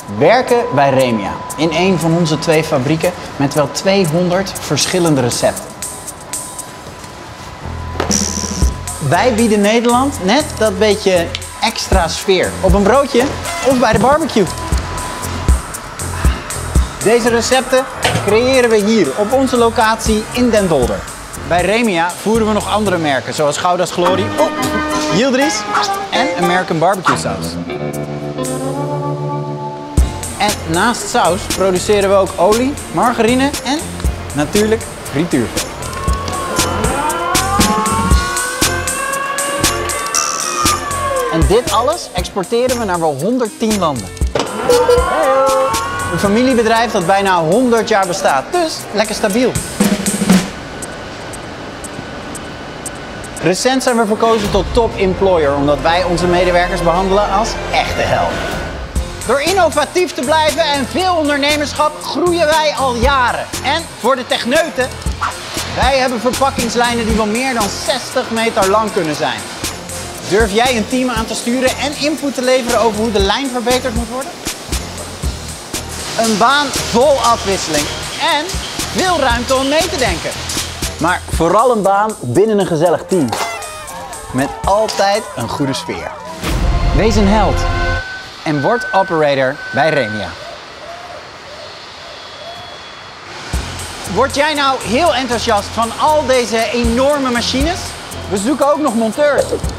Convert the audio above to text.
werken bij Remia. In een van onze 2 fabrieken met wel 200 verschillende recepten. Wij bieden Nederland net dat beetje extra sfeer. Op een broodje of bij de barbecue. Deze recepten creëren we hier op onze locatie in Den Dolder. Bij Remia voeren we nog andere merken zoals Gouda's Glory, Yildiz en American barbecue saus. En naast saus produceren we ook olie, margarine en natuurlijk frituurvet. En dit alles exporteren we naar wel 110 landen. Een familiebedrijf dat bijna 100 jaar bestaat, dus lekker stabiel. Recent zijn we verkozen tot top employer omdat wij onze medewerkers behandelen als echte helden. Door innovatief te blijven en veel ondernemerschap groeien wij al jaren. En voor de techneuten, wij hebben verpakkingslijnen die wel meer dan 60 meter lang kunnen zijn. Durf jij een team aan te sturen en input te leveren over hoe de lijn verbeterd moet worden? Een baan vol afwisseling en veel ruimte om mee te denken. Maar vooral een baan binnen een gezellig team. Met altijd een goede sfeer. Wees een held en word operator bij Remia. Word jij nou heel enthousiast van al deze enorme machines? We zoeken ook nog monteurs.